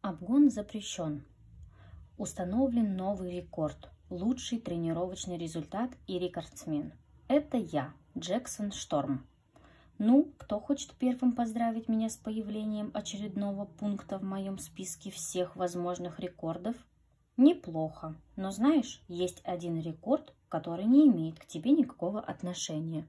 Обгон запрещен. Установлен новый рекорд. Лучший тренировочный результат и рекордсмен. Это я, Джексон Шторм. Ну, кто хочет первым поздравить меня с появлением очередного пункта в моем списке всех возможных рекордов? Неплохо, но знаешь, есть один рекорд, который не имеет к тебе никакого отношения.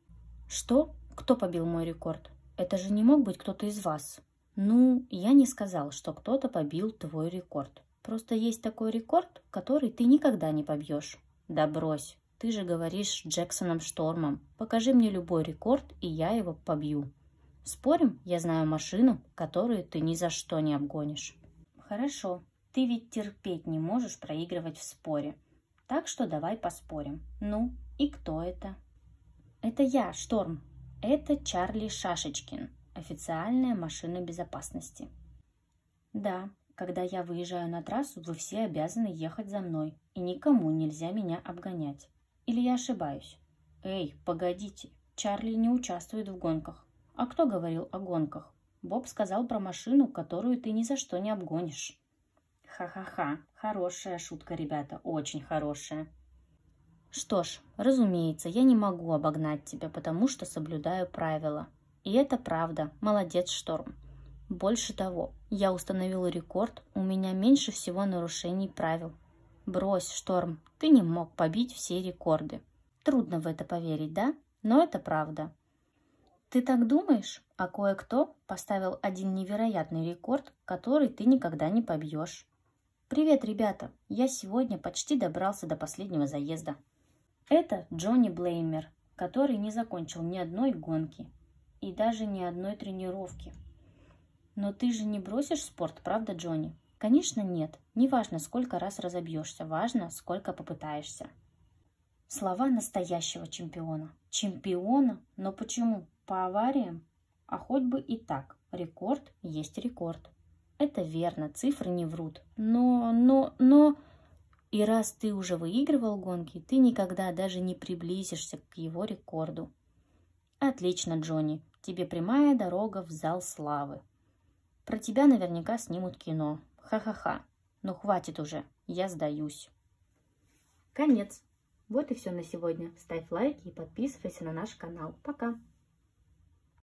Что? Кто побил мой рекорд? Это же не мог быть кто-то из вас. Ну, я не сказал, что кто-то побил твой рекорд. Просто есть такой рекорд, который ты никогда не побьешь. Да брось, ты же говоришь с Джексоном Штормом. Покажи мне любой рекорд, и я его побью. Спорим, я знаю машину, которую ты ни за что не обгонишь. Хорошо, ты ведь терпеть не можешь проигрывать в споре. Так что давай поспорим. Ну, и кто это? Это я, Шторм. Это Чарли Шашечкин. Официальная машина безопасности. Да, когда я выезжаю на трассу, вы все обязаны ехать за мной, и никому нельзя меня обгонять. Или я ошибаюсь? Эй, погодите, Чарли не участвует в гонках. А кто говорил о гонках? Боб сказал про машину, которую ты ни за что не обгонишь. Ха-ха-ха, хорошая шутка, ребята, очень хорошая. Что ж, разумеется, я не могу обогнать тебя, потому что соблюдаю правила. И это правда. Молодец, Шторм. Больше того, я установил рекорд, у меня меньше всего нарушений правил. Брось, Шторм, ты не мог побить все рекорды. Трудно в это поверить, да? Но это правда. Ты так думаешь? А кое-кто поставил один невероятный рекорд, который ты никогда не побьешь. Привет, ребята! Я сегодня почти добрался до последнего заезда. Это Джонни Блеймер, который не закончил ни одной гонки и даже ни одной тренировки. Но ты же не бросишь спорт, правда, Джонни? Конечно, нет. Не важно, сколько раз разобьешься, важно, сколько попытаешься. Слова настоящего чемпиона. Чемпиона? Но почему? По авариям? А хоть бы и так. Рекорд есть рекорд. Это верно, цифры не врут. Но... И раз ты уже выигрывал гонки, ты никогда даже не приблизишься к его рекорду. Отлично, Джонни. Тебе прямая дорога в зал славы. Про тебя наверняка снимут кино. Ха-ха-ха. Ну хватит уже, я сдаюсь. Конец. Вот и все на сегодня. Ставь лайки и подписывайся на наш канал. Пока.